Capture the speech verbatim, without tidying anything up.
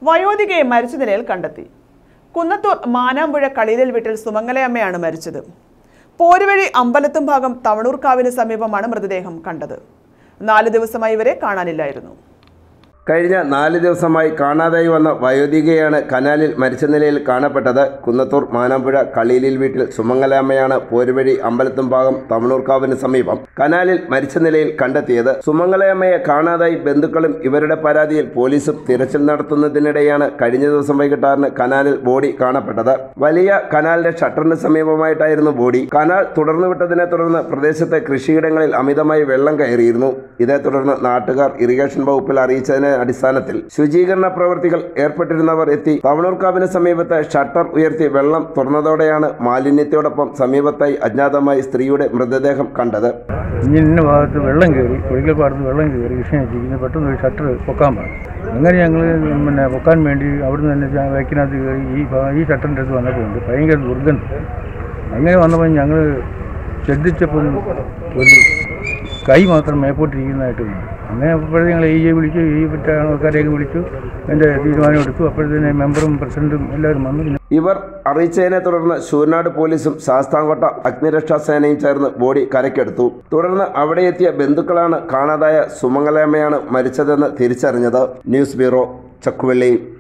വയോധികയെ മരിച്ച നിലയിൽ കണ്ടെത്തി. കുന്നത്തൂർ മാനാമ്പുഴ കളിയിലിൽ വീട്ടിൽ സുമംഗലയമ്മയാണ് മരിച്ചത്. പോരുവഴി അമ്പലത്തും ഭാഗം തവണൂർക്കാവിന് സമീപമാണ് മൃതദേഹം കണ്ടത്. നാല് ദിവസമായി ഇവരെ കാണാനില്ലായിരുന്നു. കഴിഞ്ഞ നാല് ദിവസമായി കാണാതായി വന്ന വയോധികയാണ് കനാലിൽ മരിച്ച നിലയിൽ കാണപ്പെട്ടത്. കുന്നത്തൂർ മാനാമ്പുഴ കളിയിലിൽ വീട്ടിൽ സുമംഗലയമ്മയാണ് പോരുവഴി അമ്പലത്തും ഭാഗം തവണൂർക്കാവിന് സമീപം കനാലിൽ മരിച്ച നിലയിൽ കണ്ടെത്തിയത്. സുമംഗലയമ്മയെ കാണാതായി ബന്ധുക്കളും ഇവരുടെ പരാതിയിൽ പോലീസും തിരച്ചിൽ നടത്തുന്നതിനിടെയാണ് കഴിഞ്ഞ ദിവസം വൈകിട്ട് ആറിന് കനാലിൽ ബോഡി കാണപ്പെട്ടത്. വലിയ കനാലിന്റെ ഷട്ടറിന് സമീപമായിട്ടായിരുന്നു ബോഡി. കനാൽ തുടർന്നു വിട്ടതിനെ തുടർന്ന് പ്രദേശത്തെ കൃഷിയിടങ്ങളിൽ അമിതമായി വെള്ളം കയറിയിരുന്നു. ഇതേ തുടർന്ന് നാട്ടുകാർ ഇറിഗേഷൻ വകുപ്പിൽ അറിയിച്ചതിന് അടിസ്ഥാനത്തിൽ ശുചീകരണ പ്രവൃത്തികൾ ഏർപ്പെട്ടിരുന്നവർ എത്തി തവണൂർക്കാവിന് സമീപത്തെ ഷട്ടർ ഉയർത്തി വെള്ളം തുറന്നതോടെയാണ് മാലിന്യത്തോടൊപ്പം സമീപത്തായി അജ്ഞാതമായി സ്ത്രീയുടെ മൃതദേഹം കണ്ടത്. ഇന്ന ഭാഗത്ത് വെള്ളം കയറി, ഒരിക്കൽ പാടത്ത് വെള്ളം കയറി കൃഷിനകത്ത് പെട്ടെന്ന് ഒരു ഷട്ടർ പൊക്കാൻ പറഞ്ഞു. അങ്ങനെ ഞങ്ങൾ പിന്നെ പൊക്കാൻ വേണ്ടി അവിടുന്ന് തന്നെ വയ്ക്കിനകത്ത് കയറി ഈ ഈ ഷട്ടറിൻ്റെ അടുത്ത് വന്നപ്പോൾ ഭയങ്കര ദുർഗന്ധം. അങ്ങനെ വന്നപ്പോൾ ഞങ്ങൾ ശ്രദ്ധിച്ചപ്പോൾ ഒരു കൈ മാത്രം മേപ്പോട്ടിരിക്കുന്നതായിട്ട് തോന്നി. അങ്ങനെ അപ്പോഴേ ഞങ്ങൾ ഈ വിളിച്ചു, ഈ പറ്റ ആൾക്കാരെയൊക്കെ വിളിച്ചു, എൻ്റെ തീരുമാനം എടുത്തു. അപ്പോഴത്തേനെ മെമ്പറും പ്രസിഡന്റും എല്ലാവരും വന്നു. ഇവർ അറിയിച്ചതിനെ തുടർന്ന് ശൂരനാട് പോലീസും ശാസ്താംകോട്ട അഗ്നിരക്ഷാ സേനയും ചേർന്ന് ബോഡി കരയ്ക്കെടുത്തു. തുടർന്ന് അവിടെ എത്തിയ ബന്ധുക്കളാണ് കാണാതായ സുമംഗലയമ്മയാണ് മരിച്ചതെന്ന് തിരിച്ചറിഞ്ഞത്. News bureau, Chakkuvalli.